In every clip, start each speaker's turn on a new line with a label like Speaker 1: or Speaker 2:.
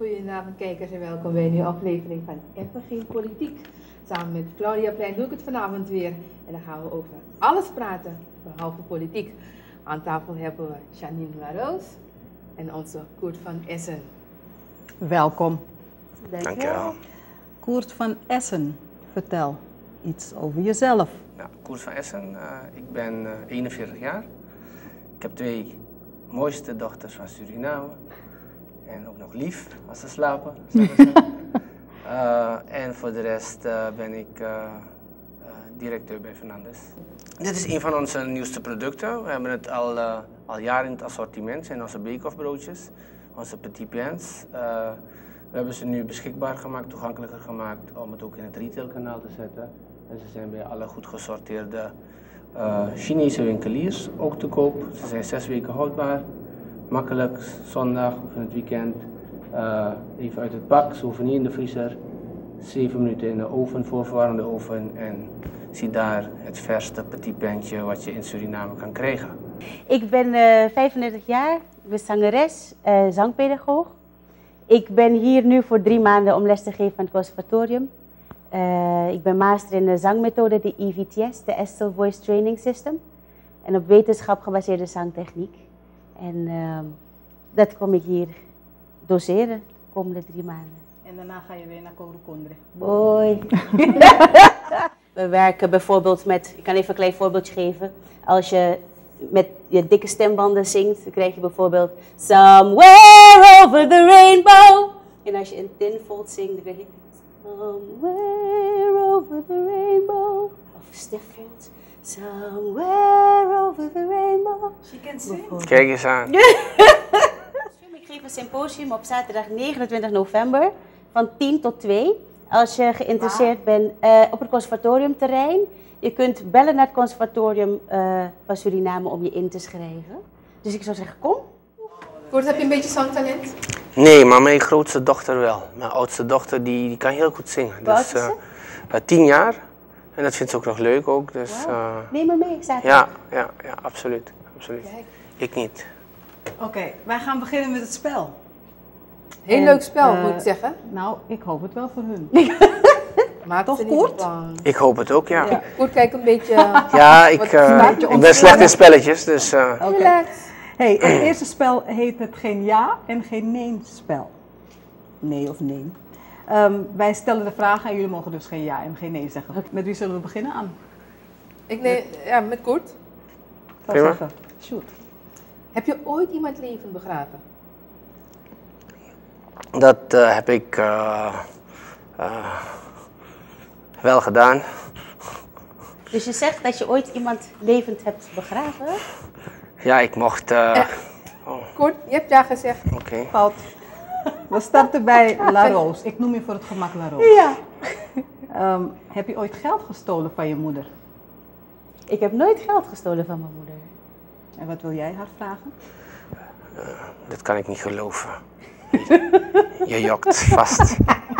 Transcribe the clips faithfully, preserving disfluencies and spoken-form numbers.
Speaker 1: Goedenavond kijkers en welkom bij een nieuwe aflevering van Even Geen Politiek. Samen met Claudia Plein doe ik het vanavond weer en dan gaan we over alles praten, behalve politiek. Aan tafel hebben we Janine Laroos en onze Koert van Essen.
Speaker 2: Welkom.
Speaker 3: Dankjewel.
Speaker 2: Koert van Essen, vertel iets over jezelf.
Speaker 3: Nou, Koert van Essen, uh, ik ben uh, eenenveertig jaar. Ik heb twee mooiste dochters van Suriname. En ook nog lief als ze slapen. uh, en voor de rest uh, ben ik uh, uh, directeur bij Fernandes. Dit is een van onze nieuwste producten. We hebben het al, uh, al jaren in het assortiment. Zijn onze bake-off broodjes, onze petit pains. Uh, we hebben ze nu beschikbaar gemaakt, toegankelijker gemaakt om het ook in het retailkanaal te zetten. En ze zijn bij alle goed gesorteerde uh, Chinese winkeliers ook te koop. Ze zijn zes weken houdbaar. Makkelijk, zondag of in het weekend. Uh, even uit het pak, ze hoeven niet in de vriezer. zeven minuten in de oven, voorverwarmde oven. En zie daar het verste petit paintje wat je in Suriname kan krijgen.
Speaker 4: Ik ben uh, vijfendertig jaar, ik ben zangeres, uh, zangpedagoog. Ik ben hier nu voor drie maanden om les te geven aan het conservatorium. Uh, ik ben master in de zangmethode, de E V T S, de Estel Voice Training System. En op wetenschap gebaseerde zangtechniek. En uh, dat kom ik hier doseren de komende drie maanden.
Speaker 2: En daarna ga je weer naar Code Kondre.
Speaker 4: Hoi. We werken bijvoorbeeld met, ik kan even een klein voorbeeldje geven. Als je met je dikke stembanden zingt, dan krijg je bijvoorbeeld Somewhere over the rainbow. En als je in tinfold zingt, dan krijg je Somewhere over the rainbow. Of stifffold. Somewhere over the rainbow.
Speaker 2: She can sing.
Speaker 3: Kijk eens aan.
Speaker 4: Ik geef een symposium op zaterdag negenentwintig november van tien tot twee. Als je geïnteresseerd bent uh, op het conservatoriumterrein. Je kunt bellen naar het conservatorium uh, van Suriname om je in te schrijven. Dus ik zou zeggen, kom.
Speaker 1: Koert, heb je een beetje zangtalent?
Speaker 3: Nee, maar mijn grootste dochter wel. Mijn oudste dochter die, die kan heel goed zingen.
Speaker 4: Hoe oud
Speaker 3: Dus,
Speaker 4: is ze?
Speaker 3: uh, uh, tien jaar. En dat vindt ze ook nog leuk ook. Dus,
Speaker 4: Wow.
Speaker 3: uh,
Speaker 4: Neem me mee, zaterdag.
Speaker 3: ja, ja, ja, absoluut. absoluut.
Speaker 1: Kijk.
Speaker 3: Ik niet.
Speaker 2: Oké, okay, wij gaan beginnen met het spel.
Speaker 1: Heel
Speaker 2: En,
Speaker 1: leuk spel,
Speaker 2: uh,
Speaker 1: moet ik zeggen.
Speaker 2: Nou, ik hoop het wel voor hun.
Speaker 1: Maar
Speaker 2: toch,
Speaker 1: ze niet
Speaker 2: Koert?
Speaker 1: bang.
Speaker 3: Ik hoop het ook, ja.
Speaker 2: Ja.
Speaker 1: Koert, kijk een beetje.
Speaker 3: Ja, ik,
Speaker 1: Wat-
Speaker 3: uh,
Speaker 2: beetje
Speaker 3: ik ben slecht in spelletjes, dus... Uh,
Speaker 2: Oké.
Speaker 1: Relax.
Speaker 2: Hey, het eerste spel heet het geen ja en geen nee spel. Nee of nee. Um, wij stellen de vragen en jullie mogen dus geen ja en geen nee zeggen. Met wie zullen we beginnen aan?
Speaker 1: Ik neem, ja, met Koert.
Speaker 2: Ik zou
Speaker 3: Prima.
Speaker 2: zeggen, shoot.
Speaker 1: Heb je ooit iemand levend begraven?
Speaker 3: dat uh, heb ik uh, uh, wel gedaan.
Speaker 4: Dus je zegt dat je ooit iemand levend hebt begraven?
Speaker 3: Ja, ik mocht... Uh,
Speaker 1: Eh. Koert, je hebt ja gezegd.
Speaker 3: Oké. Okay.
Speaker 2: Fout. We starten bij La Roos. Ik noem je voor het gemak La Roos.
Speaker 4: Ja.
Speaker 2: Um, heb je ooit geld gestolen van je moeder?
Speaker 4: Ik heb nooit geld gestolen van mijn moeder.
Speaker 2: En wat wil jij haar vragen?
Speaker 3: Uh, dat kan ik niet geloven. Je jokt vast.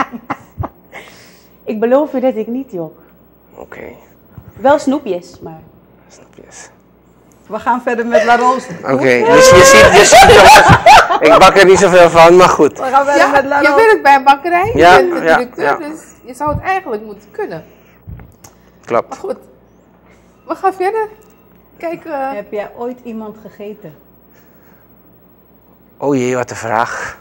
Speaker 4: Ik beloof u dat ik niet jok.
Speaker 3: Oké. Okay.
Speaker 4: Wel snoepjes, maar...
Speaker 3: Snoepjes.
Speaker 2: We gaan verder met La Roos.
Speaker 3: Oké, okay. dus je ziet, je ziet jongens, ik bak er niet zoveel van, maar goed.
Speaker 2: We gaan verder
Speaker 1: Ja,
Speaker 2: met La
Speaker 1: je
Speaker 2: Roos.
Speaker 1: werkt bij een bakkerij,
Speaker 3: Ja,
Speaker 1: je bent de
Speaker 3: ja,
Speaker 1: directeur,
Speaker 3: ja.
Speaker 1: dus je zou het eigenlijk moeten kunnen. Maar
Speaker 3: Klopt.
Speaker 1: goed, we gaan verder. Kijk, uh,
Speaker 2: Heb jij ooit iemand gegeten?
Speaker 3: Oh jee, wat een vraag.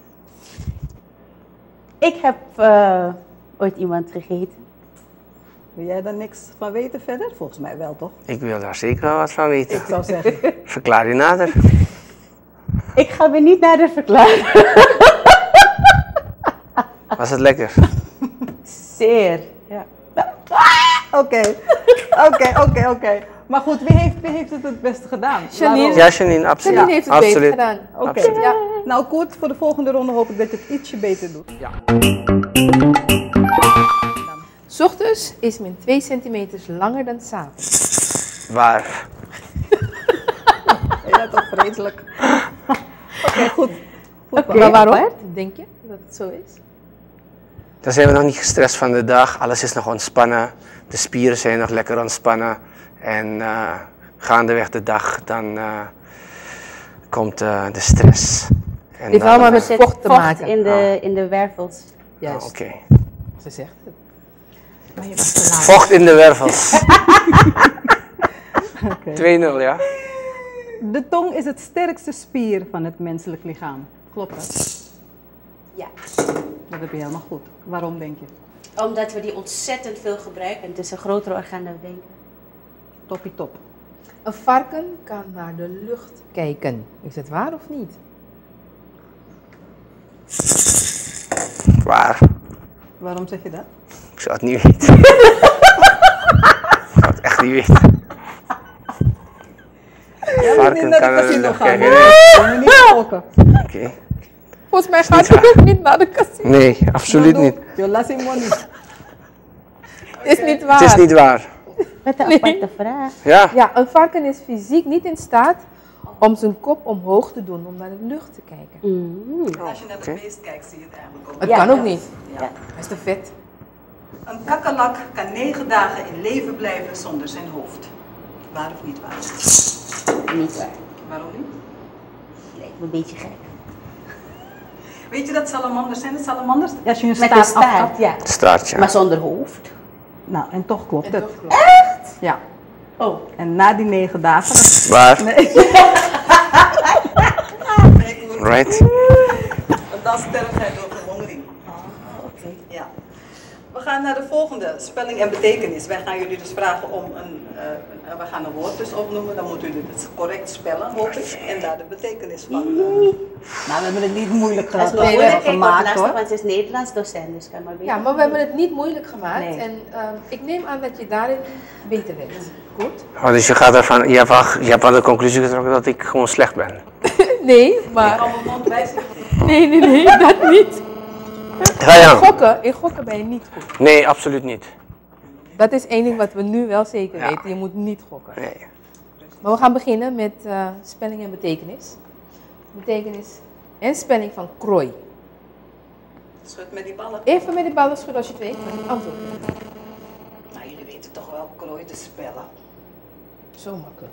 Speaker 4: Ik heb uh, ooit iemand gegeten.
Speaker 2: Wil jij daar niks van weten verder? Volgens mij wel, toch?
Speaker 3: Ik wil daar zeker wel wat van weten.
Speaker 2: Ik zou zeggen.
Speaker 3: Verklaar je nader.
Speaker 4: Ik ga weer niet nader verklaren.
Speaker 3: Was het lekker?
Speaker 4: Zeer. Ja.
Speaker 2: Oké, oké, oké, oké. Maar goed, wie heeft, wie heeft het het beste gedaan?
Speaker 1: Janine.
Speaker 2: La Roos.
Speaker 3: Ja, Janine, absoluut.
Speaker 1: Janine heeft het
Speaker 3: absoluut.
Speaker 1: beter gedaan.
Speaker 2: Oké.
Speaker 3: Absoluut.
Speaker 1: Ja.
Speaker 2: Nou, Koert, voor de volgende ronde hoop ik dat je het ietsje beter doet.
Speaker 3: Ja.
Speaker 1: 'S Ochtends is men twee centimeter langer dan 's avonds.
Speaker 3: Waar?
Speaker 2: Ja, toch vreselijk. Oké, okay, goed. goed
Speaker 4: Oké.
Speaker 1: Maar waarom? Denk je dat het zo is?
Speaker 3: Dan zijn we nog niet gestrest van de dag. Alles is nog ontspannen. De spieren zijn nog lekker ontspannen. En uh, gaandeweg de dag dan uh, komt uh, de stress. En
Speaker 1: heeft
Speaker 3: dan-
Speaker 1: allemaal met
Speaker 4: Zit
Speaker 1: vocht te
Speaker 4: vocht
Speaker 1: maken.
Speaker 4: in de, in de wervels.
Speaker 1: Juist,
Speaker 3: Ah, Oké.
Speaker 1: ze zegt het.
Speaker 2: Maar je was te laat.
Speaker 3: Vocht in de wervels.
Speaker 2: Oké.
Speaker 3: twee nul, ja?
Speaker 2: De tong is het sterkste spier van het menselijk lichaam. Klopt dat?
Speaker 4: Ja.
Speaker 2: Dat heb je helemaal goed. Waarom denk je?
Speaker 4: Omdat we die ontzettend veel gebruiken. Het is een grotere orgaan dan we denken.
Speaker 2: Toppie top.
Speaker 1: Een varken kan naar de lucht kijken. Is het waar of niet?
Speaker 3: Waar?
Speaker 2: Waarom zeg je dat?
Speaker 3: Ik zou het niet weten. Ik zou het echt niet weten. Varken kan er
Speaker 2: casino
Speaker 3: nog
Speaker 2: gaan.
Speaker 3: kijken.
Speaker 2: Je moet niet gokken.
Speaker 3: Oké.
Speaker 1: Volgens mij
Speaker 3: niet
Speaker 1: gaat het
Speaker 3: waar.
Speaker 1: ook niet naar de casino.
Speaker 3: Nee, absoluut niet.
Speaker 2: Je laat zien money.
Speaker 1: Is niet waar.
Speaker 3: Het is niet waar.
Speaker 4: Wat een
Speaker 1: Nee.
Speaker 4: aparte vraag.
Speaker 3: Ja?
Speaker 1: Ja, een varken is fysiek niet in staat om zijn kop omhoog te doen om naar de lucht te kijken.
Speaker 4: Mm.
Speaker 2: Als je naar
Speaker 3: Oké.
Speaker 2: het beest kijkt, zie je het eigenlijk ook.
Speaker 1: Het
Speaker 4: Ja.
Speaker 1: kan ook niet.
Speaker 2: Ja.
Speaker 1: Hij is te vet.
Speaker 2: Een kakkerlak kan negen dagen in leven blijven zonder zijn hoofd. Waar of niet waar?
Speaker 4: Niet waar.
Speaker 2: Waarom niet?
Speaker 4: Lijkt me een beetje gek.
Speaker 2: Weet je dat salamanders zijn? Het salamanders? Ja, als je hun
Speaker 4: Met
Speaker 2: staart
Speaker 4: een staart,
Speaker 2: afkapt.
Speaker 4: ja.
Speaker 3: Staartje.
Speaker 4: Maar zonder hoofd.
Speaker 2: Nou, en toch klopt
Speaker 1: En
Speaker 2: het.
Speaker 1: toch klopt.
Speaker 2: Ja.
Speaker 4: Oh.
Speaker 2: En na die negen dagen...
Speaker 3: Waar?
Speaker 2: Nee.
Speaker 3: Right.
Speaker 2: Want dan sterft hij door verhongering.
Speaker 4: Oké.
Speaker 2: Ja. We gaan naar de volgende, spelling en betekenis. Wij gaan jullie dus vragen om een, uh, een we gaan een woord dus opnoemen. Dan moeten jullie het correct spellen, hoop ik. En daar de betekenis van. Uh, nou, we hebben het niet moeilijk
Speaker 4: Dat is
Speaker 2: ge-
Speaker 4: nog
Speaker 1: Nee,
Speaker 4: moeilijk. Ik word
Speaker 2: gemaakt
Speaker 4: lastig,
Speaker 2: hoor.
Speaker 4: want ze is Nederlands docent, dus kan maar weten.
Speaker 1: Ja, maar we hebben het niet moeilijk gemaakt.
Speaker 2: Nee.
Speaker 1: En ehm, ik neem aan dat je daarin beter bent. Goed?
Speaker 3: Oh, dus je gaat ervan, je hebt, al, je hebt al de conclusie getrokken dat ik gewoon slecht ben.
Speaker 1: Nee, maar...
Speaker 2: Kan mijn mond wijzen?
Speaker 1: Nee, nee, nee, dat niet.
Speaker 3: Ga je
Speaker 1: In
Speaker 3: gang.
Speaker 1: gokken, in gokken ben je niet goed.
Speaker 3: Nee, absoluut niet.
Speaker 1: Dat is één ding wat we nu wel zeker
Speaker 3: Ja.
Speaker 1: weten. Je moet niet gokken.
Speaker 3: Nee.
Speaker 1: Maar we gaan beginnen met eh, spelling en betekenis. Betekenis en spelling van krooi.
Speaker 2: Schud met die ballen.
Speaker 1: Even met die ballen schudden als je het weet, maar het antwoord is
Speaker 2: Nou, jullie weten toch wel krooi te spellen.
Speaker 1: zo makkelijk.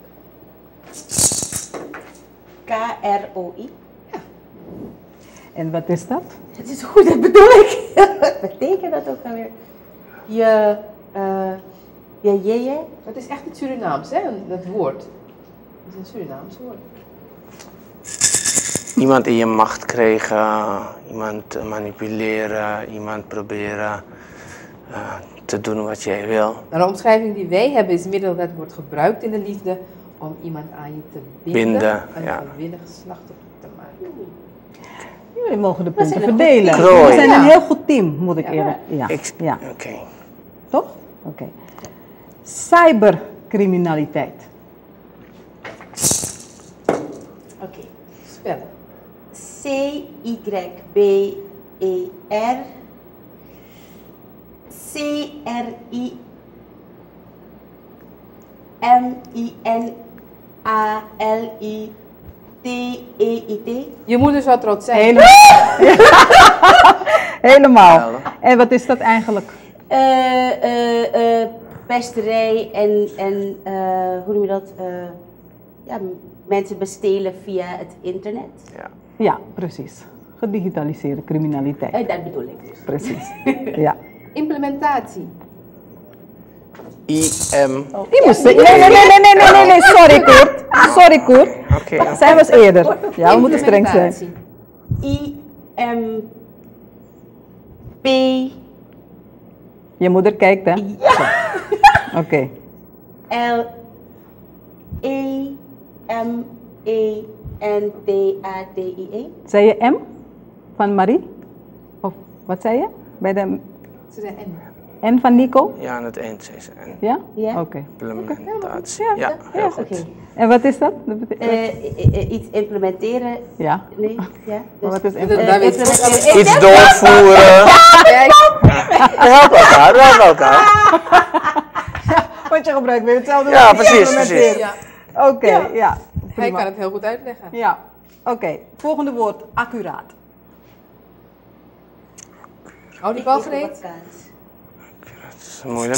Speaker 4: K R O I.
Speaker 2: En wat is dat?
Speaker 4: Het is goed, dat bedoel ik. Wat betekent dat ook alweer? Je, eh, je, je, je.
Speaker 1: Het is echt het Surinaams, hè, dat woord. Het is een Surinaams woord.
Speaker 3: Iemand in je macht krijgen, iemand manipuleren, iemand proberen uh, te doen wat jij wil.
Speaker 1: Nou, de omschrijving die wij hebben is middel dat wordt gebruikt in de liefde om iemand aan je te binden,
Speaker 3: Binden,
Speaker 1: en
Speaker 3: ja.
Speaker 1: een gewillig slachtoffer te maken.
Speaker 2: Jullie mogen de
Speaker 4: We
Speaker 2: punten
Speaker 4: zijn een goed
Speaker 2: verdelen.
Speaker 3: team. Krooi.
Speaker 2: We zijn
Speaker 1: Ja.
Speaker 2: een heel goed team, moet ik
Speaker 1: Ja.
Speaker 2: eerlijk. Ja.
Speaker 3: Ik,
Speaker 2: ja.
Speaker 3: Oké.
Speaker 2: Toch? Oké. Cybercriminaliteit.
Speaker 4: Oké.
Speaker 1: Spellen.
Speaker 4: C Y B E R C R I M I N A L I T E I T.
Speaker 1: Je moeder zou trots zijn.
Speaker 2: Helemaal. Helemaal.
Speaker 3: Helder.
Speaker 2: En wat is dat eigenlijk?
Speaker 4: Eh, eh, eh, pesterij en, en eh, hoe noem je dat? Eh, ja, m- mensen bestelen via het internet.
Speaker 3: Ja.
Speaker 2: Ja, precies. Gedigitaliseerde criminaliteit.
Speaker 4: Eh, dat bedoel ik dus.
Speaker 2: Precies. Ja.
Speaker 1: Implementatie.
Speaker 3: I M.
Speaker 2: Die moest nee, nee, nee, nee, nee, nee, nee, nee, sorry Koert. Sorry Koert.
Speaker 3: Oké. oké.
Speaker 2: Zij was eerder. Ja, we moeten streng zijn.
Speaker 1: Implementatie.
Speaker 4: I M P
Speaker 2: Je moeder kijkt, hè? Oké.
Speaker 4: L E M E N T A T I E.
Speaker 2: Zei je M van Marie? Of wat zei je? Bij de
Speaker 1: Ze zijn N.
Speaker 2: N van Nico?
Speaker 3: Ja, aan het eind zei ze. En
Speaker 2: Ja?
Speaker 4: Ja.
Speaker 2: Oké.
Speaker 3: implementatie.
Speaker 2: Ja,
Speaker 3: Ja, heel
Speaker 4: Oké.
Speaker 3: goed.
Speaker 2: En wat is dat? Dat bete-
Speaker 4: Eh, eh, eh, iets implementeren.
Speaker 2: Ja.
Speaker 4: Nee, ja.
Speaker 2: Maar wat is
Speaker 1: Dat-
Speaker 2: implementatie?
Speaker 1: daar weet je
Speaker 4: implementeren.
Speaker 3: Iets doorvoeren.
Speaker 1: Kijk,
Speaker 3: We helpen elkaar, we helpen elkaar.
Speaker 2: Wat je gebruikt weer hetzelfde
Speaker 3: Ja,
Speaker 2: woord.
Speaker 3: precies,
Speaker 2: Implementeren.
Speaker 1: ja,
Speaker 2: Oké, ja.
Speaker 1: hij
Speaker 2: Prima.
Speaker 1: kan het heel goed uitleggen.
Speaker 2: Ja. Oké, volgende woord, accuraat.
Speaker 1: Hou die bal
Speaker 4: Ik- ik doe
Speaker 1: gereed.
Speaker 4: wat kaas.
Speaker 3: Dat is moeilijk.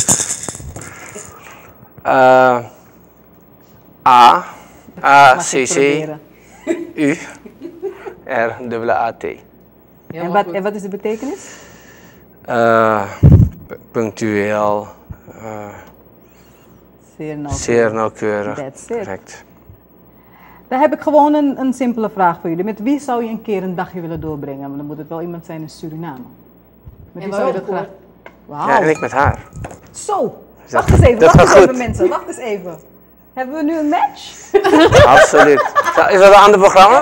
Speaker 3: Uh, A. A,
Speaker 2: Mag
Speaker 3: C,
Speaker 2: ik
Speaker 3: C,
Speaker 2: proberen?
Speaker 3: U. R, dubbele A, T.
Speaker 2: En wat, en wat is de betekenis?
Speaker 3: Uh, punctueel. Uh,
Speaker 2: Zeer nauwkeurig.
Speaker 3: Zeer nauwkeurig.
Speaker 2: That's it.
Speaker 3: Correct.
Speaker 2: Dan heb ik gewoon een, een simpele vraag voor jullie. Met wie zou je een keer een dagje willen doorbrengen? Want dan moet het wel iemand zijn in Suriname. Met wie zou je dat graag? Wauw.
Speaker 3: Ja, en ik met haar.
Speaker 2: Zo,
Speaker 3: dat,
Speaker 2: wacht eens even,
Speaker 3: dat
Speaker 2: wacht eens
Speaker 3: gaat
Speaker 2: even
Speaker 3: goed.
Speaker 2: mensen, wacht eens even. Hebben we nu een match?
Speaker 3: Absoluut. Is dat een ander programma?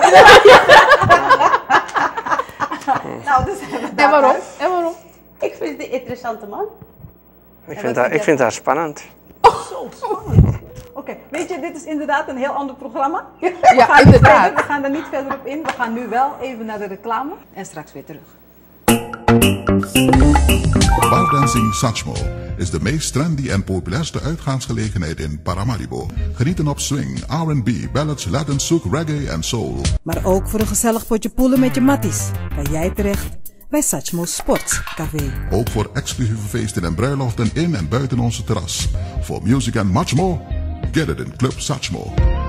Speaker 2: Nou, dus hebben we
Speaker 1: En waarom? En waarom?
Speaker 4: Ik vind het een interessante man.
Speaker 3: Ik vind, haar, ik vind haar spannend.
Speaker 2: Zo spannend. Oké, okay, weet je, dit is inderdaad een heel ander programma.
Speaker 1: Ja,
Speaker 2: we, gaan niet
Speaker 1: inderdaad.
Speaker 2: verder, we gaan er niet verder op in. We gaan nu wel even naar de reclame en straks weer terug.
Speaker 5: Bouwdancing Satchmo is de meest trendy en populairste uitgaansgelegenheid in Paramaribo. Genieten op swing, R en B, ballads, Latin, souk, reggae en soul.
Speaker 6: Maar ook voor een gezellig potje poelen met je matties kan jij terecht bij Satchmo Sports Café.
Speaker 5: Ook voor exclusieve feesten en bruiloften in en buiten onze terras. Voor music and much more, get it in Club Satchmo.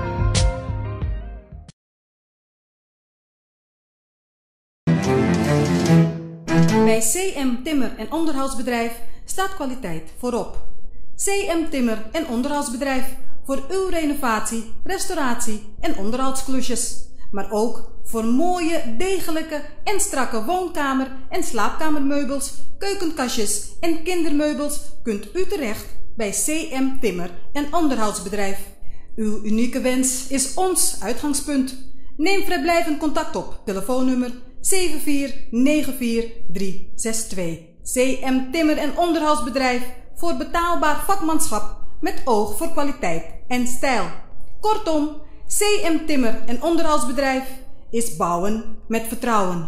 Speaker 6: Bij C M Timmer en Onderhoudsbedrijf staat kwaliteit voorop. C M Timmer en Onderhoudsbedrijf voor uw renovatie, restauratie en onderhoudsklusjes. Maar ook voor mooie, degelijke en strakke woonkamer- en slaapkamermeubels, keukenkastjes en kindermeubels kunt u terecht bij C M Timmer en Onderhoudsbedrijf. Uw unieke wens is ons uitgangspunt. Neem vrijblijvend contact op. Telefoonnummer zeven vier negen vier drie zes twee. C M Timmer en Onderhoudsbedrijf voor betaalbaar vakmanschap met oog voor kwaliteit en stijl. Kortom, C M Timmer en Onderhoudsbedrijf is bouwen met vertrouwen.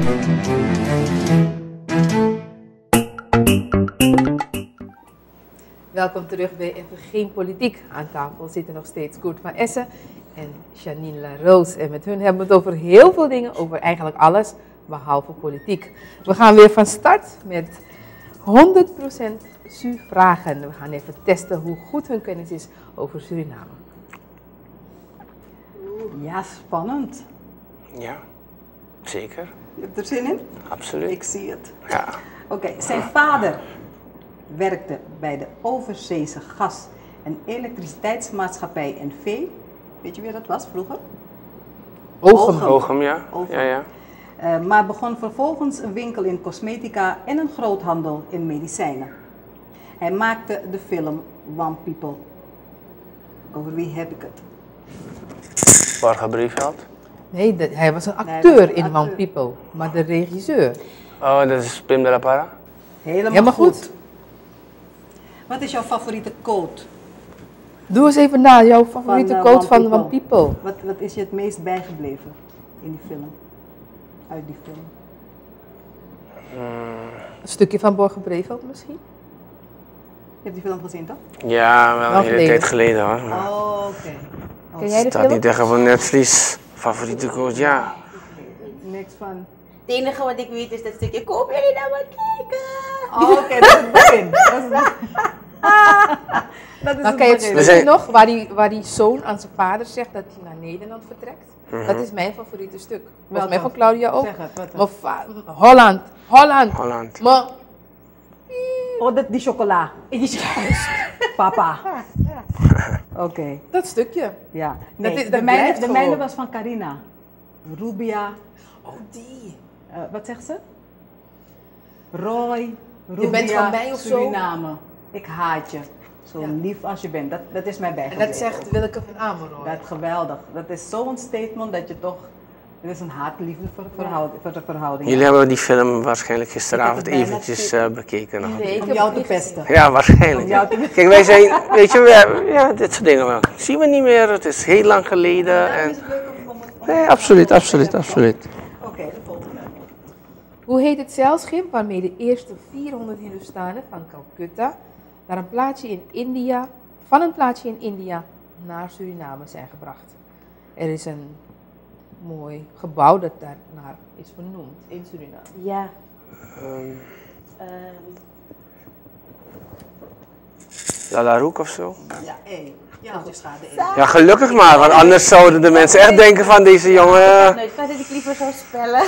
Speaker 1: Welkom terug bij Even Geen Politiek. Aan tafel zitten nog steeds Koert van Essen en Janine Laroos. En met hun hebben we het over heel veel dingen, over eigenlijk alles, behalve politiek. We gaan weer van start met honderd procent S U-vragen. We gaan even testen hoe goed hun kennis is over Suriname.
Speaker 2: Ja, spannend.
Speaker 3: Ja, zeker.
Speaker 2: Je hebt er zin in?
Speaker 3: Absoluut.
Speaker 2: Ik zie het.
Speaker 3: Ja.
Speaker 2: Oké, okay, zijn vader werkte bij de Overzeese Gas- en Elektriciteitsmaatschappij N V. Weet je wie dat was vroeger?
Speaker 1: Ogen.
Speaker 3: Ogen, ja.
Speaker 2: Ogen.
Speaker 3: Ja, ja.
Speaker 2: Uh, maar begon vervolgens een winkel in cosmetica en een groothandel in medicijnen. Hij maakte de film One People. Over wie heb ik het?
Speaker 3: Borga Brieveld.
Speaker 1: Nee, dat, hij was een
Speaker 2: Nee,
Speaker 1: acteur
Speaker 2: hij was een
Speaker 1: in
Speaker 2: acteur.
Speaker 1: One People, maar de regisseur.
Speaker 3: Oh, dat is Pim de la Parra.
Speaker 2: Helemaal,
Speaker 1: Helemaal goed.
Speaker 2: goed. Wat is jouw favoriete quote?
Speaker 1: Doe eens even na, jouw favoriete
Speaker 2: Van, uh,
Speaker 1: quote
Speaker 2: One
Speaker 1: van
Speaker 2: People.
Speaker 1: One People.
Speaker 2: Wat, wat is je het meest bijgebleven in die film? Uit die film.
Speaker 1: Een stukje van Borgen Breeveld misschien?
Speaker 2: Je hebt die film gezien, toch?
Speaker 3: Ja, wel
Speaker 1: Wel
Speaker 3: een hele
Speaker 1: geleden.
Speaker 3: tijd geleden hoor. Maar
Speaker 2: Oh, oké.
Speaker 1: Ken jij de
Speaker 3: staat
Speaker 1: film?
Speaker 3: niet tegen van Netvlies. Favoriete coach, ja.
Speaker 2: Niks van.
Speaker 4: Het enige wat ik weet is dat stukje, kom jullie nou maar kijken.
Speaker 2: Oh, oké, dat is het begin. Dat is het begin. Dat is
Speaker 1: Dan
Speaker 2: het
Speaker 1: kan je het
Speaker 2: begin.
Speaker 3: We
Speaker 1: stukje
Speaker 3: zijn-
Speaker 1: nog waar die, waar die zoon aan zijn vader zegt dat hij naar Nederland vertrekt. Dat is mijn favoriete stuk. Volgens mij
Speaker 2: Welke?
Speaker 1: van Claudia ook.
Speaker 2: Zeg het, wat dan?
Speaker 1: Mijn va- Holland, Holland.
Speaker 3: Holland.
Speaker 1: Maar
Speaker 2: Oh, dat, die chocola. Papa. Oké,
Speaker 1: dat stukje.
Speaker 2: ja.
Speaker 1: Dat
Speaker 2: Nee,
Speaker 1: is-
Speaker 2: de
Speaker 1: dat
Speaker 2: mijne,
Speaker 1: blijft
Speaker 2: de mijne
Speaker 1: gewoon.
Speaker 2: was van Carina. Rubia.
Speaker 1: Oh, die.
Speaker 2: eh, wat zegt ze? Roy. Rubia,
Speaker 1: bent van mij of zo?
Speaker 2: Suriname. Ik haat je. Zo
Speaker 1: Ja.
Speaker 2: lief als je bent. Dat, dat is mij
Speaker 1: En
Speaker 2: bijgebleven.
Speaker 1: dat zegt Willeke van Amerongen.
Speaker 2: Dat is geweldig. Dat is zo'n statement dat je toch... Het is een haat-liefde voor, verhoud, voor de verhouding.
Speaker 3: Jullie hebben die film waarschijnlijk gisteravond
Speaker 2: Ik heb het bijna
Speaker 3: eventjes
Speaker 2: gezien.
Speaker 3: eh, bekeken. nog.
Speaker 1: Nee, ik
Speaker 2: Om
Speaker 1: heb
Speaker 2: jou
Speaker 1: het
Speaker 2: te
Speaker 1: niet
Speaker 2: pesten.
Speaker 1: gezien.
Speaker 3: Ja, waarschijnlijk.
Speaker 2: Om jou te-
Speaker 3: Kijk, wij zijn, weet je, we, ja, dit soort dingen wel. Zien we niet meer, het is heel lang geleden. En... Nee, absoluut, absoluut, absoluut.
Speaker 2: Oké, de volgende.
Speaker 1: Hoe heet het zeilschip waarmee de eerste vierhonderd Hindustanen van Calcutta naar een plaatsje in India, van een plaatsje in India naar Suriname zijn gebracht? Er is een mooi gebouw dat daarnaar is vernoemd in Suriname.
Speaker 4: Ja.
Speaker 3: Ehm,
Speaker 4: ehm,
Speaker 3: Lalaroek of zo.
Speaker 2: Ja, E. Ja, dus gaat de E.
Speaker 3: Ja, gelukkig maar, want anders zouden de mensen echt denken van deze jongen... eh,
Speaker 4: Nee, ik kan het liever zo spellen.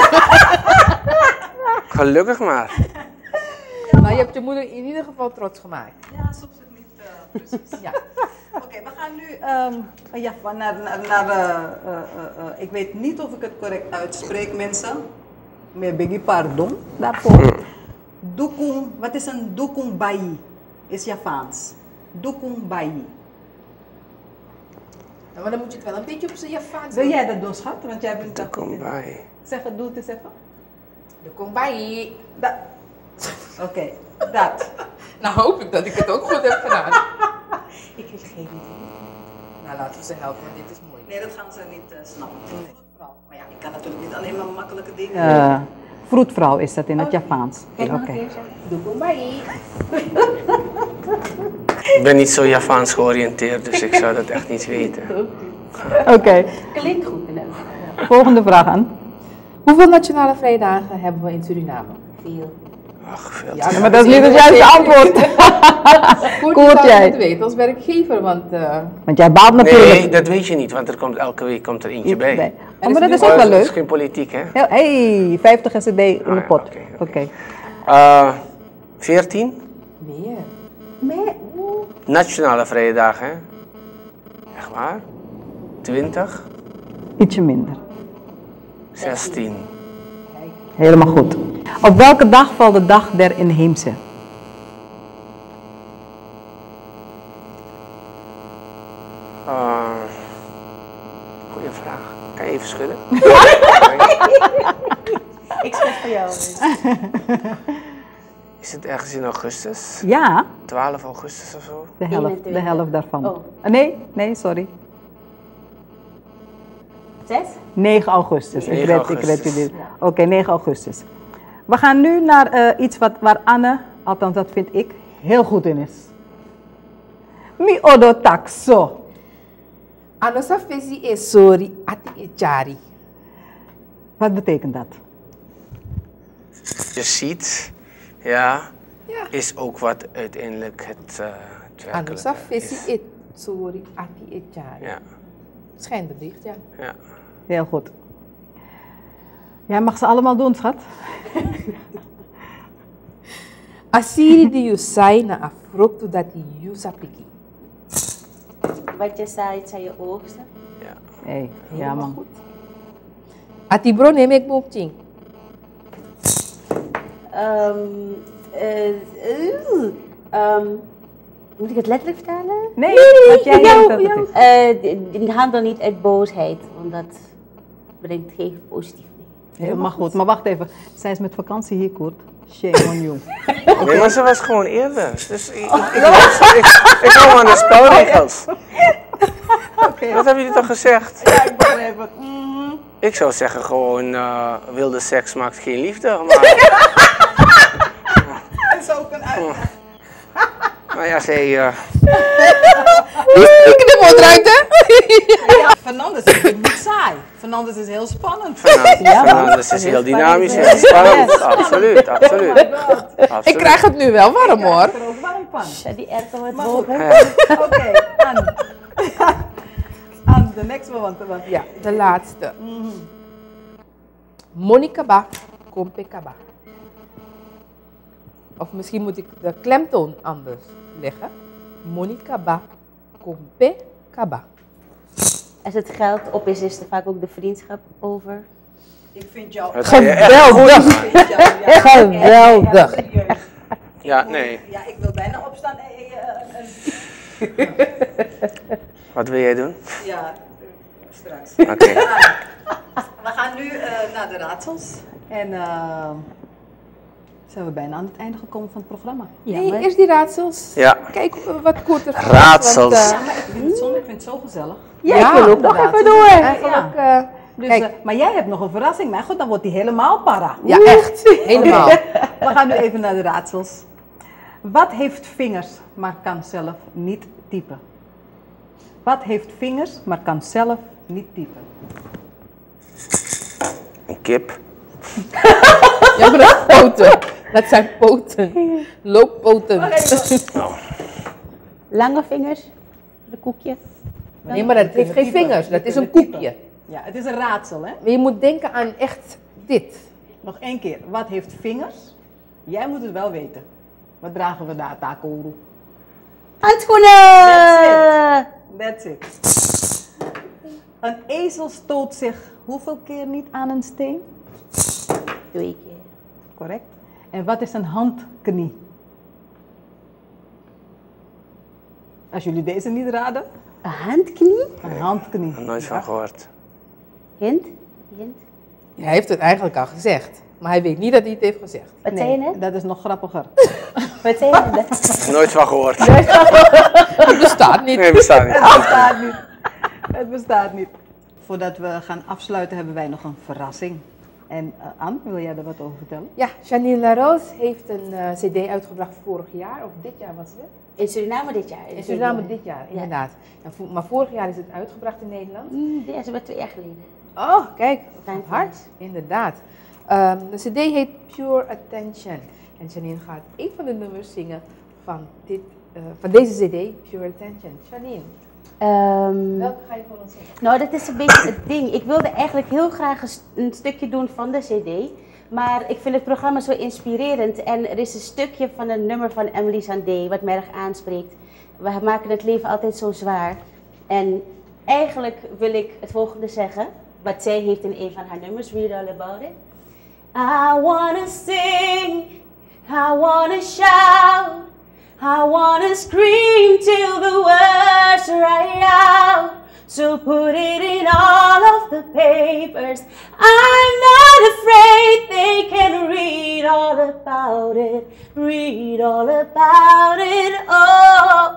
Speaker 3: Gelukkig maar.
Speaker 1: Maar je hebt je moeder in ieder geval trots gemaakt.
Speaker 2: Ja, soms het niet uh, precies.
Speaker 1: Ja.
Speaker 2: Oké, we gaan nu um, ja, naar, naar, naar uh, uh, uh, uh, ik weet niet of ik het correct uitspreek, mensen. Meer biggie pardon daarvoor. Dukung, wat is een dukung bayi? Is Javaans. Dukung bayi.
Speaker 1: Ja, maar dan moet je het wel een beetje op zijn Javaans
Speaker 2: Wil
Speaker 1: doen.
Speaker 2: jij dat doen, schat? Want jij bent daar
Speaker 3: Kom
Speaker 2: goed in.
Speaker 3: bij.
Speaker 2: Zeg het, doe het eens even.
Speaker 1: De kombai.
Speaker 2: Dat. Oké, okay, dat.
Speaker 1: Nou hoop ik dat ik het ook goed heb gedaan.
Speaker 4: Ik heb geen idee.
Speaker 1: Nou, laten we ze helpen, want dit is moeilijk.
Speaker 2: Nee, dat gaan ze niet uh, snappen. Vroedvrouw. Maar ja, ik kan natuurlijk niet alleen maar makkelijke dingen
Speaker 7: Uh, vroedvrouw is dat in het Javaans.
Speaker 1: Kijk nog
Speaker 7: Oké.
Speaker 1: een keer zeggen. De kombai.
Speaker 3: Ik ben niet zo Javaans georiënteerd, dus ik zou dat echt niet weten.
Speaker 7: Oké,
Speaker 4: Klinkt goed in het.
Speaker 7: volgende vraag aan.
Speaker 1: Hoeveel nationale vrijdagen hebben we in Suriname?
Speaker 4: Veel.
Speaker 3: Ach, veel te
Speaker 1: Ja,
Speaker 3: veel.
Speaker 7: Maar dat is niet het juiste antwoord.
Speaker 1: Goed,
Speaker 7: Koert
Speaker 1: zou
Speaker 7: jij?
Speaker 1: je het weten als werkgekgever, want uh,
Speaker 7: Want jij baalt natuurlijk.
Speaker 3: Nee, dat weet je niet, want er komt elke week komt er eentje bij.
Speaker 7: Nee. Oh, maar dat is ook
Speaker 3: Maar
Speaker 7: wel
Speaker 3: dat is
Speaker 7: leuk.
Speaker 3: geen politiek, hè?
Speaker 7: Hé, hey, vijftig S C D in de
Speaker 3: ja,
Speaker 7: pot.
Speaker 3: oké,
Speaker 7: Oké.
Speaker 3: oké. Eh, veertien
Speaker 1: meer.
Speaker 4: Maar, oeh.
Speaker 3: nationale vrije dagen, hè? Echt waar? twintig,
Speaker 7: Ietsje minder.
Speaker 3: zestien.
Speaker 7: Helemaal goed. Op welke dag valt de dag der inheemse?
Speaker 3: Uh, goeie vraag. Kan je even schudden?
Speaker 4: Ik schud voor jou.
Speaker 3: Is het ergens in augustus?
Speaker 7: Ja,
Speaker 3: twaalf augustus of zo?
Speaker 7: de helft, de
Speaker 4: eenentwintig.
Speaker 7: helft daarvan.
Speaker 4: Oh.
Speaker 7: Uh, Nee, nee, sorry.
Speaker 4: Zes?
Speaker 7: negen augustus. Ik
Speaker 3: negen
Speaker 7: red, ik
Speaker 3: augustus.
Speaker 7: red jullie. Oké, negen augustus. We gaan nu naar uh, iets wat, waar Anne, althans dat vind ik, heel goed in is. Mi odo taxo.
Speaker 1: Anosa fesi e sori ati e chari.
Speaker 7: Wat betekent dat?
Speaker 3: Je ziet, ja,
Speaker 1: Ja.
Speaker 3: is ook wat uiteindelijk het, uh, het
Speaker 1: Anosa
Speaker 3: werkelijke
Speaker 1: fesi
Speaker 3: is.
Speaker 1: e sori ati e chari.
Speaker 3: Ja,
Speaker 1: Schijnbericht, ja.
Speaker 3: ja.
Speaker 7: Heel goed. Jij mag ze allemaal doen, schat.
Speaker 1: Asiri di yusai na afroktu dati yusapiki.
Speaker 4: Wat je zei, het zijn je oogsten.
Speaker 3: ja.
Speaker 7: Hey, ja man.
Speaker 1: Goed. Ati bro neem ik boepching.
Speaker 4: Um, uh, uh, um, moet ik het letterlijk vertalen?
Speaker 7: Nee, wat jij denkt dat het is.
Speaker 4: Uh, die handel niet uit boosheid, want dat brengt geen positief mee.
Speaker 7: Helemaal goed. Maar wacht even. Zij is met vakantie hier, Koert. Shame on you.
Speaker 3: Nee, maar ze was gewoon eerder. Dus ik, ik, ik, luister- ik, ik hou aan de spelregels.
Speaker 7: Oké.
Speaker 3: Wat hebben jullie toch gezegd?
Speaker 7: Ja, ik begrijp het.
Speaker 3: Ik zou zeggen gewoon, uh, wilde seks maakt geen liefde. Maar,
Speaker 2: Dat is ook een uitleg.
Speaker 3: maar ja, zij... Uh,
Speaker 1: Ik knip het eruit, hè?
Speaker 2: Ja, Fernandes is natuurlijk niet saai. Fernandes is heel spannend.
Speaker 3: Fernandes,
Speaker 7: Ja, man.
Speaker 3: Fernandes is heel dynamisch, heel
Speaker 7: Yes.
Speaker 3: spannend. Absoluut, absoluut.
Speaker 1: Ik
Speaker 3: absoluut.
Speaker 1: krijg het nu wel warm, hoor.
Speaker 2: Ik er ook warm van.
Speaker 4: Ja, die erken wordt
Speaker 2: Maar
Speaker 4: hoog.
Speaker 2: goed.
Speaker 3: Ja.
Speaker 2: Oké, aan. Aan de next one. Want, want,
Speaker 1: Ja, de laatste. Monica Ba, Kompe Kaba. Of misschien moet ik de klemtoon anders leggen. Monica Ba, Kompe Kaba.
Speaker 4: Als het geld op is, is er vaak ook de vriendschap over.
Speaker 2: ik vind jou...
Speaker 3: Dat ga je echt
Speaker 7: Geweldig.
Speaker 2: Ik vind jou ja,
Speaker 1: Geweldig.
Speaker 2: echt serieus.
Speaker 3: Ja, nee.
Speaker 2: Ja, ik wil bijna opstaan en... en, en, en
Speaker 3: Wat wil jij doen?
Speaker 2: ja, straks.
Speaker 3: Oké.
Speaker 2: We gaan nu uh, naar de raadsels. En uh, zijn we bijna aan het einde gekomen van het programma.
Speaker 1: Nee, eerst die raadsels.
Speaker 3: Ja.
Speaker 1: Kijk uh, wat Koert er
Speaker 3: Raadsels.
Speaker 1: Want,
Speaker 2: Ja,
Speaker 1: uh,
Speaker 2: maar ik vind het zo, ik vind het zo gezellig.
Speaker 7: Ja,
Speaker 1: Ja,
Speaker 7: ik wil ook nog
Speaker 2: inderdaad.
Speaker 7: even door.
Speaker 1: eigenlijk, uh,
Speaker 2: Dus,
Speaker 1: kijk,
Speaker 2: uh, maar jij hebt nog een verrassing. Maar goed, dan wordt hij helemaal para.
Speaker 1: ja echt, helemaal.
Speaker 2: We gaan nu even naar de raadsels. Wat heeft vingers, maar kan zelf niet typen? Wat heeft vingers, maar kan zelf niet typen?
Speaker 3: Een kip.
Speaker 1: Ja, maar dat is poten. Dat zijn poten. Looppoten.
Speaker 4: Lange vingers, een koekje.
Speaker 1: Nee, maar dat heeft geen
Speaker 7: typen.
Speaker 1: vingers, dat
Speaker 7: We
Speaker 1: is een
Speaker 7: kunnen
Speaker 1: koekje.
Speaker 7: typen. Ja, het is een raadsel, hè?
Speaker 1: Maar je moet denken aan echt dit.
Speaker 7: Nog één keer. Wat heeft vingers? Jij moet het wel weten. Wat dragen we daar, Takuru?
Speaker 4: Handschoenen!
Speaker 7: That's it. Een ezel stoot zich hoeveel keer niet aan een steen?
Speaker 4: Twee keer.
Speaker 7: Correct. En wat is een handknie? Als jullie deze niet raden,
Speaker 4: Een handknie?
Speaker 7: een handknie.
Speaker 3: Nooit van gehoord.
Speaker 4: Hint? Hint?
Speaker 1: Hij heeft het eigenlijk al gezegd, maar hij weet niet dat hij het heeft gezegd.
Speaker 4: Wat zei je net?
Speaker 7: dat is nog grappiger.
Speaker 4: Wat zei je net?
Speaker 3: Nooit van gehoord.
Speaker 1: Het bestaat niet.
Speaker 3: Nee, bestaat niet.
Speaker 7: Het bestaat niet. Het bestaat niet. Voordat we gaan afsluiten hebben wij nog een verrassing. En uh, Anne, wil jij er wat over vertellen?
Speaker 1: Ja, Janine Larose heeft een uh, cd uitgebracht vorig jaar, of dit jaar was het?
Speaker 4: In Suriname dit jaar.
Speaker 1: In Suriname dit jaar, inderdaad. Ja, vo- maar vorig jaar is het uitgebracht in Nederland.
Speaker 4: Mm, ja, ze was twee jaar geleden.
Speaker 1: Oh, kijk,
Speaker 4: Time
Speaker 1: hard,
Speaker 4: flies.
Speaker 1: inderdaad. Um, de cd heet Pure Attention. En Janine gaat een van de nummers zingen van, dit, uh, van deze cd, Pure Attention. Janine,
Speaker 4: Ehm,
Speaker 1: welke ga je voor ons zingen?
Speaker 4: nou, dat is een beetje het ding. Ik wilde eigenlijk heel graag een, st- een stukje doen van de cd. Maar ik vind het programma zo inspirerend. En er is een stukje van een nummer van Emily Sandé wat mij erg aanspreekt. We maken het leven altijd zo zwaar. En eigenlijk wil ik het volgende zeggen. Wat zij heeft in een van haar nummers, Read All About It. I wanna sing, I wanna shout, I wanna scream till the words right out. So put it in all of the papers. I'm not afraid they can read all about it. Read all about it. Oh,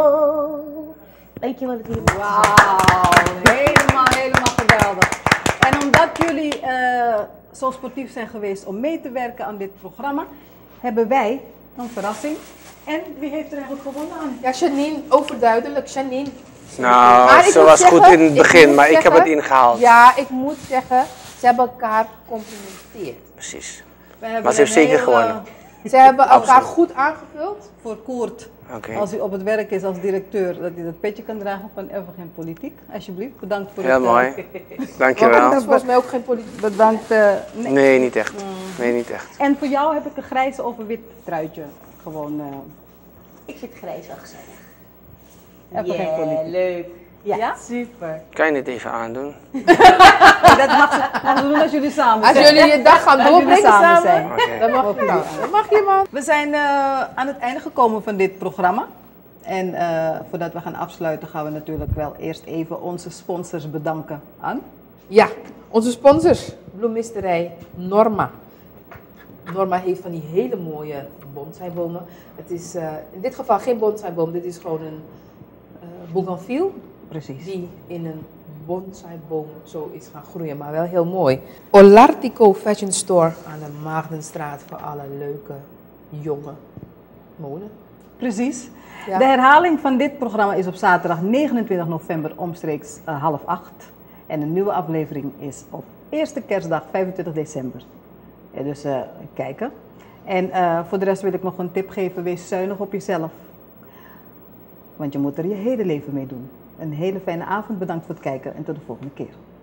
Speaker 4: oh. Dankjewel dat jullie me
Speaker 7: Wauw, helemaal, helemaal geweldig. En omdat jullie uh, zo sportief zijn geweest om mee te werken aan dit programma, hebben wij een verrassing. En wie heeft er eigenlijk gewonnen aan?
Speaker 1: Ja, Janine, overduidelijk, Janine.
Speaker 3: Nou,
Speaker 1: Maar ik
Speaker 3: ze
Speaker 1: moet
Speaker 3: was
Speaker 1: zeggen,
Speaker 3: goed in het
Speaker 1: ik
Speaker 3: begin,
Speaker 1: moet
Speaker 3: maar ik heb
Speaker 1: zeggen-
Speaker 3: het ingehaald.
Speaker 1: Ja, ik moet zeggen, ze hebben elkaar gecomplimenteerd.
Speaker 3: Precies.
Speaker 7: We hebben
Speaker 3: Maar ze heeft
Speaker 7: een
Speaker 3: zeker
Speaker 7: heel,
Speaker 3: gewonnen.
Speaker 7: uh,
Speaker 1: Ze hebben elkaar
Speaker 3: Absoluut.
Speaker 1: goed aangevuld.
Speaker 7: voor Koert,
Speaker 3: Oké.
Speaker 7: als hij op het werk is als directeur, dat hij dat petje kan dragen van Evergreen Politiek. Alsjeblieft, bedankt voor
Speaker 3: Heel
Speaker 7: het... uh,
Speaker 3: mooi.
Speaker 1: Want het
Speaker 3: Dankjewel.
Speaker 1: is volgens mij ook geen politiek.
Speaker 7: Bedankt. uh, nee.
Speaker 3: Nee, niet echt. Nee, niet echt.
Speaker 7: En voor jou heb ik een grijze of een wit truitje. Gewoon... uh,
Speaker 4: Ik vind het grijs wel gezellig.
Speaker 7: Evergreen
Speaker 4: Yeah,
Speaker 7: Politiek.
Speaker 4: leuk. Ja,
Speaker 7: Ja?
Speaker 4: super.
Speaker 3: Kan je het even aandoen?
Speaker 7: dat mag ze, mag ze doen als jullie samen
Speaker 1: Als
Speaker 7: zijn.
Speaker 1: jullie je dag gaan
Speaker 7: Als jullie
Speaker 1: doorbrengen
Speaker 7: samen
Speaker 1: samen,
Speaker 7: zijn.
Speaker 3: Oké.
Speaker 1: dan mag je, dan mag je man.
Speaker 7: We zijn uh, aan het einde gekomen van dit programma. En uh, voordat we gaan afsluiten gaan we natuurlijk wel eerst even onze sponsors bedanken. Anne?
Speaker 1: Ja, onze sponsors, bloemisterij Norma. Norma heeft van die hele mooie bonsaibomen. Het is uh, in dit geval geen bonsaiboom, dit is gewoon een uh, bougainville
Speaker 7: Precies.
Speaker 1: die in een bonsaiboom zo is gaan groeien, maar wel heel mooi. Olartico Fashion Store aan de Maagdenstraat voor alle leuke, jonge moden.
Speaker 7: Precies.
Speaker 1: Ja.
Speaker 7: De herhaling van dit programma is op zaterdag negenentwintig november omstreeks uh, half acht. En een nieuwe aflevering is op eerste kerstdag vijfentwintig december. Ja, dus uh, kijken. En uh, voor de rest wil ik nog een tip geven. Wees zuinig op jezelf. Want je moet er je hele leven mee doen. Een hele fijne avond. Bedankt voor het kijken en tot de volgende keer.